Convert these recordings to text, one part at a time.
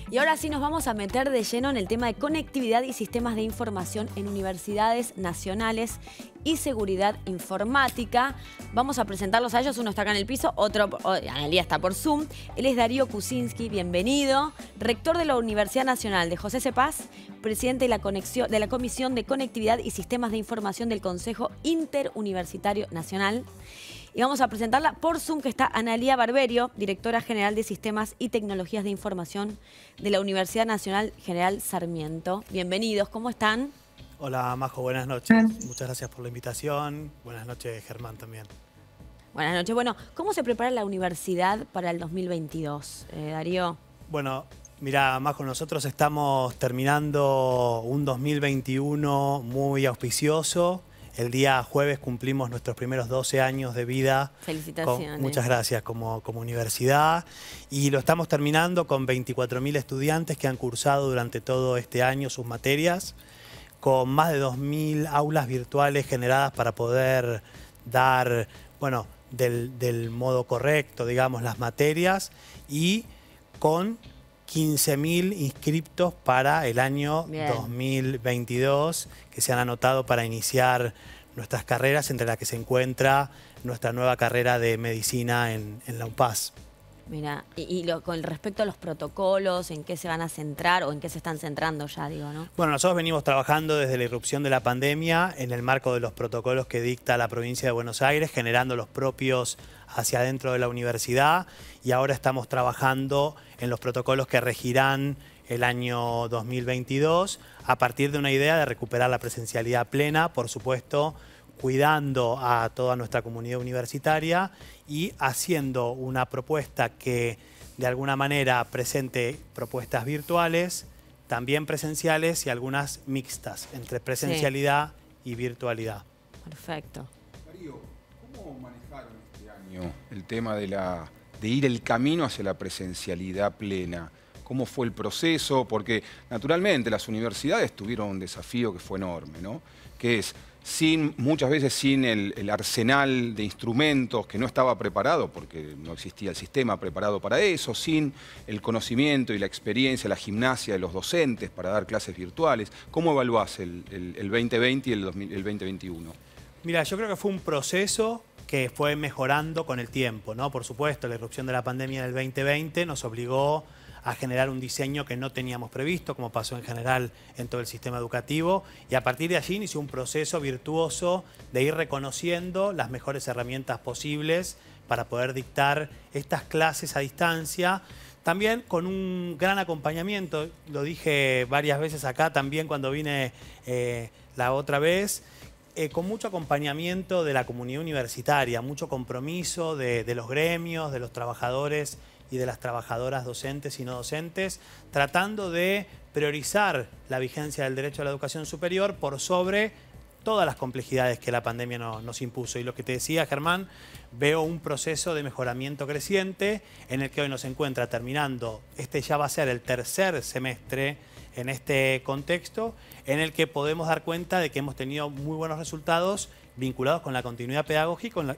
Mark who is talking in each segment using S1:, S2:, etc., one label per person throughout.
S1: Y ahora sí nos vamos a meter de lleno en el tema de conectividad y sistemas de información en universidades nacionales y seguridad informática. Vamos a presentarlos a ellos. Uno está acá en el piso, Analía está por Zoom. Él es Darío Kuczynski, bienvenido. Rector de la Universidad Nacional de José C. Paz, presidente de la Comisión de Conectividad y Sistemas de Información del Consejo Interuniversitario Nacional. Y vamos a presentarla por Zoom, que está Analía Barberio, directora general de Sistemas y Tecnologías de Información de la Universidad Nacional General Sarmiento. Bienvenidos, ¿cómo están?
S2: Hola, Majo, buenas noches. Muchas gracias por la invitación. Buenas noches, Germán, también.
S1: Buenas noches. Bueno, ¿cómo se prepara la universidad para el 2022, Darío?
S2: Bueno, mira, Majo, nosotros estamos terminando un 2021 muy auspicioso. El día jueves cumplimos nuestros primeros 12 años de vida.
S1: Felicitaciones.
S2: Muchas gracias como universidad. Y lo estamos terminando con 24.000 estudiantes que han cursado durante todo este año sus materias, con más de 2.000 aulas virtuales generadas para poder dar, bueno, del modo correcto, digamos, las materias, y con 15.000 inscriptos para el año 2022 que se han anotado para iniciar nuestras carreras, entre las que se encuentra nuestra nueva carrera de medicina en la UPAS.
S1: Mira, con respecto a los protocolos, ¿en qué se van a centrar o en qué se están centrando ya, digo, no?
S2: Bueno, nosotros venimos trabajando desde la irrupción de la pandemia en el marco de los protocolos que dicta la provincia de Buenos Aires, generando los propios hacia adentro de la universidad, y ahora estamos trabajando en los protocolos que regirán el año 2022 a partir de una idea de recuperar la presencialidad plena, por supuesto, cuidando a toda nuestra comunidad universitaria y haciendo una propuesta que de alguna manera presente propuestas virtuales, también presenciales y algunas mixtas entre presencialidad y virtualidad.
S1: Perfecto.
S3: Darío, ¿cómo manejaron este año el tema de ir el camino hacia la presencialidad plena? ¿Cómo fue el proceso? Porque naturalmente las universidades tuvieron un desafío que fue enorme, ¿no? Que es, muchas veces sin el arsenal de instrumentos que no estaba preparado, porque no existía el sistema preparado para eso, sin el conocimiento y la experiencia, la gimnasia de los docentes para dar clases virtuales. ¿Cómo evaluás el 2020 y el 2021?
S2: Mira, yo creo que fue un proceso que fue mejorando con el tiempo, ¿no? Por supuesto, la irrupción de la pandemia en el 2020 nos obligó a generar un diseño que no teníamos previsto, como pasó en general en todo el sistema educativo, y a partir de allí inició un proceso virtuoso de ir reconociendo las mejores herramientas posibles para poder dictar estas clases a distancia, también con un gran acompañamiento. Lo dije varias veces acá también cuando vine la otra vez, con mucho acompañamiento de la comunidad universitaria, mucho compromiso de los gremios, de los trabajadores y de las trabajadoras docentes y no docentes, tratando de priorizar la vigencia del derecho a la educación superior por sobre todas las complejidades que la pandemia nos impuso. Y lo que te decía, Germán, veo un proceso de mejoramiento creciente en el que hoy nos encuentra terminando, ya va a ser el tercer semestre en este contexto, en el que podemos dar cuenta de que hemos tenido muy buenos resultados vinculados con la continuidad pedagógica,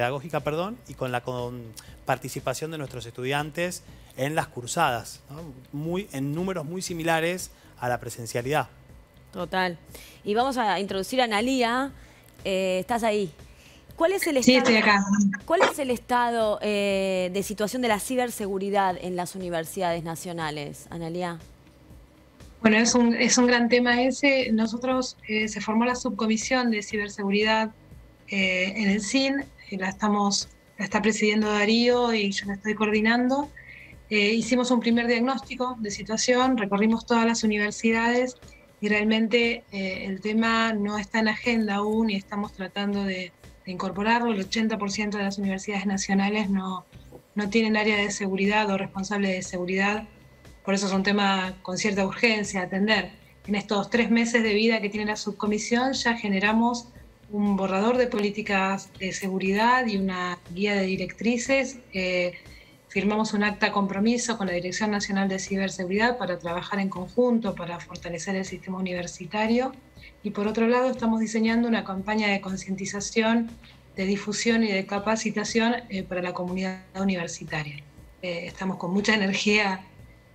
S2: y con la participación de nuestros estudiantes en las cursadas, ¿no? En números muy similares a la presencialidad.
S1: Total. Y vamos a introducir a Analía. ¿Estás ahí? ¿Cuál es el estado,
S4: sí, estoy acá.
S1: ¿Cuál es el estado de situación de la ciberseguridad en las universidades nacionales, Analía?
S4: Bueno, es un gran tema ese. Nosotros se formó la subcomisión de ciberseguridad en el CIN, la está presidiendo Darío y yo la estoy coordinando. Hicimos un primer diagnóstico de situación, recorrimos todas las universidades y realmente el tema no está en agenda aún y estamos tratando de incorporarlo. El 80% de las universidades nacionales no tienen área de seguridad o responsable de seguridad, por eso es un tema con cierta urgencia a atender. En estos 3 meses de vida que tiene la subcomisión ya generamos un borrador de políticas de seguridad y una guía de directrices. Firmamos un acta compromiso con la Dirección Nacional de Ciberseguridad para trabajar en conjunto para fortalecer el sistema universitario. Y por otro lado estamos diseñando una campaña de concientización, de difusión y de capacitación para la comunidad universitaria. Estamos con mucha energía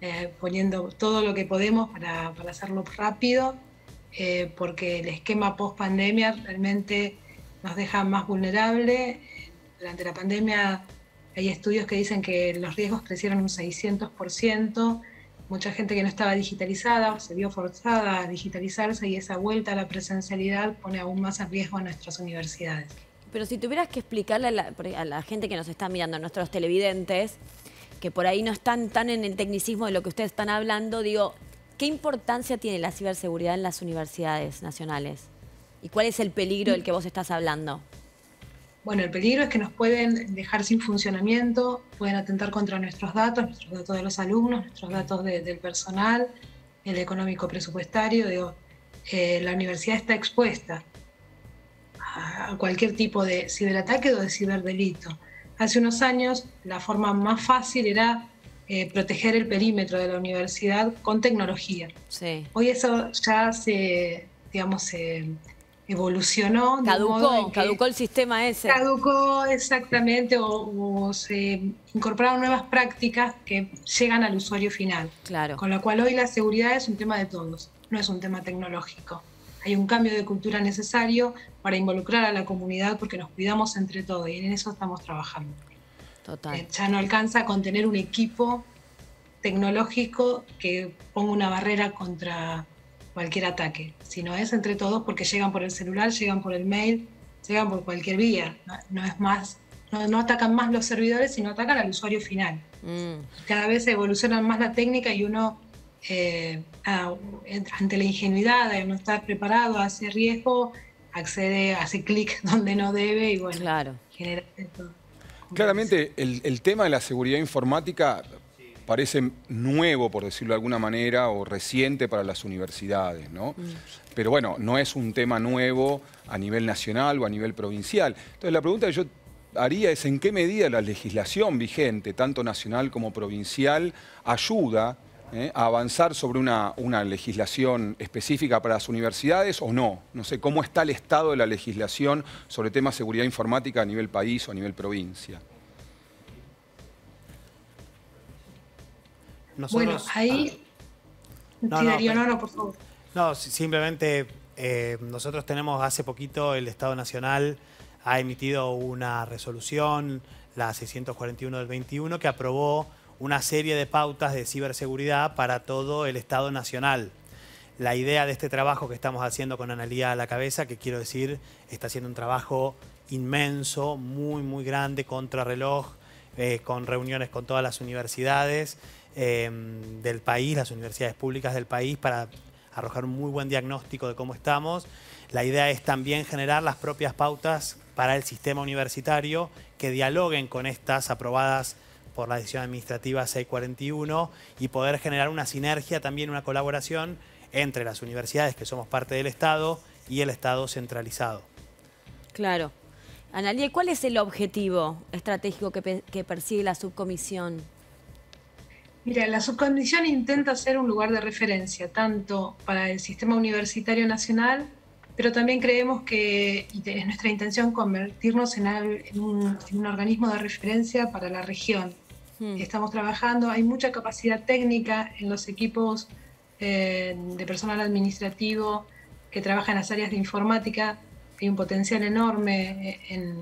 S4: poniendo todo lo que podemos para hacerlo rápido, porque el esquema post-pandemia realmente nos deja más vulnerables. Durante la pandemia hay estudios que dicen que los riesgos crecieron un 600%, mucha gente que no estaba digitalizada se vio forzada a digitalizarse y esa vuelta a la presencialidad pone aún más en riesgo a nuestras universidades.
S1: Pero si tuvieras que explicarle a la gente que nos está mirando, a nuestros televidentes, que por ahí no están tan en el tecnicismo de lo que ustedes están hablando, digo, ¿qué importancia tiene la ciberseguridad en las universidades nacionales? ¿Y cuál es el peligro del que vos estás hablando?
S4: Bueno, el peligro es que nos pueden dejar sin funcionamiento, pueden atentar contra nuestros datos de los alumnos, nuestros datos del personal, el económico presupuestario. Digo, la universidad está expuesta a cualquier tipo de ciberataque o de ciberdelito. Hace unos años la forma más fácil era proteger el perímetro de la universidad con tecnología.
S1: Sí.
S4: Hoy eso ya se evolucionó.
S1: Caducó el sistema ese.
S4: Caducó, exactamente, o se incorporaron nuevas prácticas que llegan al usuario final.
S1: Claro.
S4: Con lo cual hoy la seguridad es un tema de todos, no es un tema tecnológico. Hay un cambio de cultura necesario para involucrar a la comunidad porque nos cuidamos entre todos y en eso estamos trabajando.
S1: Total.
S4: Ya no alcanza con tener un equipo tecnológico que ponga una barrera contra cualquier ataque, sino es entre todos porque llegan por el celular, llegan por el mail, llegan por cualquier vía. No es más, no atacan más los servidores, sino atacan al usuario final. Cada vez evoluciona más la técnica y uno, ante la ingenuidad de no estar preparado a ese riesgo, accede, hace clic donde no debe y bueno,
S1: claro,
S4: genera esto.
S3: Claramente el tema de la seguridad informática parece nuevo, por decirlo de alguna manera, o reciente para las universidades, ¿no? Pero bueno, no es un tema nuevo a nivel nacional o a nivel provincial. Entonces la pregunta que yo haría es en qué medida la legislación vigente, tanto nacional como provincial, ayuda a avanzar sobre una legislación específica para las universidades o no. No sé, ¿cómo está el estado de la legislación sobre temas de seguridad informática a nivel país o a nivel provincia?
S2: Nosotros,
S4: bueno, ahí... No, por favor.
S2: No, simplemente nosotros tenemos hace poquito, el Estado Nacional ha emitido una resolución, la 641 del 21, que aprobó una serie de pautas de ciberseguridad para todo el Estado Nacional. La idea de este trabajo que estamos haciendo con Analía a la cabeza, que quiero decir, está haciendo un trabajo inmenso, muy grande, contrarreloj, con reuniones con todas las universidades del país, las universidades públicas del país, para arrojar un muy buen diagnóstico de cómo estamos. La idea es también generar las propias pautas para el sistema universitario que dialoguen con estas aprobadas por la decisión administrativa 641 y poder generar una sinergia, también una colaboración entre las universidades que somos parte del Estado y el Estado centralizado.
S1: Claro. Analía, ¿cuál es el objetivo estratégico que persigue la subcomisión?
S4: Mira, la subcomisión intenta ser un lugar de referencia, tanto para el sistema universitario nacional, pero también creemos que es nuestra intención convertirnos en un organismo de referencia para la región. Estamos trabajando, hay mucha capacidad técnica en los equipos de personal administrativo que trabaja en las áreas de informática. Hay un potencial enorme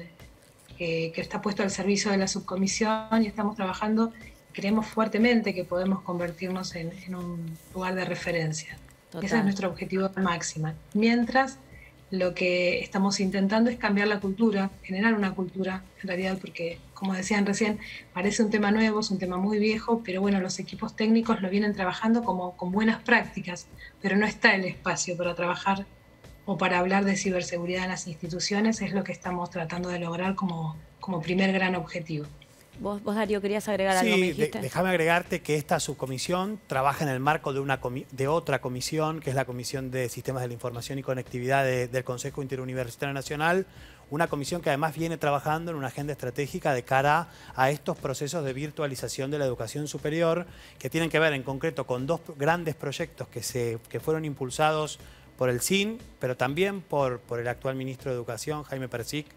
S4: que está puesto al servicio de la subcomisión y estamos trabajando. Creemos fuertemente que podemos convertirnos en un lugar de referencia. Total. Ese es nuestro objetivo máximo. Mientras, lo que estamos intentando es cambiar la cultura, generar una cultura, en realidad, porque, como decían recién, parece un tema nuevo, es un tema muy viejo, pero bueno, los equipos técnicos lo vienen trabajando con buenas prácticas, pero no está el espacio para trabajar o para hablar de ciberseguridad en las instituciones, es lo que estamos tratando de lograr como primer gran objetivo.
S1: Vos, Darío, querías agregar algo, me dijiste.
S2: Déjame agregarte que esta subcomisión trabaja en el marco de otra comisión, que es la Comisión de Sistemas de la Información y Conectividad del Consejo Interuniversitario Nacional, una comisión que además viene trabajando en una agenda estratégica de cara a estos procesos de virtualización de la educación superior, que tienen que ver en concreto con dos grandes proyectos que fueron impulsados por el CIN, pero también por el actual ministro de Educación, Jaime Persic,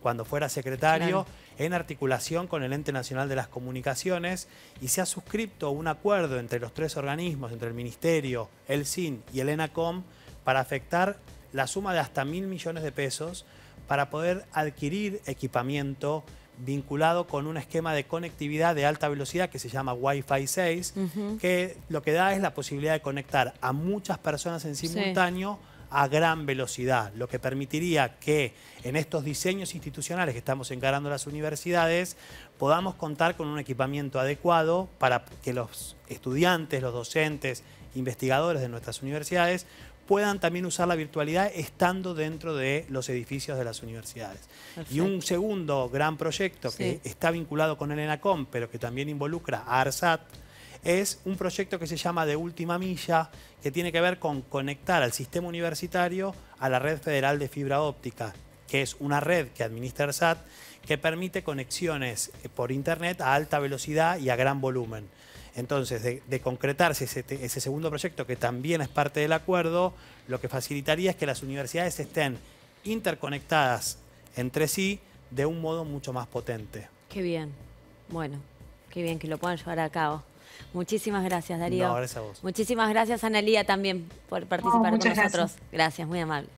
S2: cuando fuera secretario,
S1: Claro.
S2: en articulación con el Ente Nacional de las Comunicaciones, y se ha suscrito un acuerdo entre los 3 organismos, entre el Ministerio, el SIN y el ENACOM, para afectar la suma de hasta 1.000 millones de pesos para poder adquirir equipamiento vinculado con un esquema de conectividad de alta velocidad que se llama Wi-Fi 6, que lo que da es la posibilidad de conectar a muchas personas en simultáneo a gran velocidad, lo que permitiría que en estos diseños institucionales que estamos encarando las universidades podamos contar con un equipamiento adecuado para que los estudiantes, los docentes, investigadores de nuestras universidades puedan también usar la virtualidad estando dentro de los edificios de las universidades.
S1: Perfecto.
S2: Y un segundo gran proyecto que está vinculado con el ENACOM, pero que también involucra a ARSAT, es un proyecto que se llama De Última Milla, que tiene que ver con conectar al sistema universitario a la red federal de fibra óptica, que es una red que administra ARSAT, que permite conexiones por internet a alta velocidad y a gran volumen. Entonces, de concretarse ese segundo proyecto, que también es parte del acuerdo, lo que facilitaría es que las universidades estén interconectadas entre sí de un modo mucho más potente.
S1: Qué bien. Bueno, qué bien que lo puedan llevar a cabo. Muchísimas gracias, Darío.
S2: No, gracias a vos.
S1: Muchísimas gracias, Analía, también por participar con
S4: muchas
S1: nosotros.
S4: gracias.
S1: Gracias, muy amable.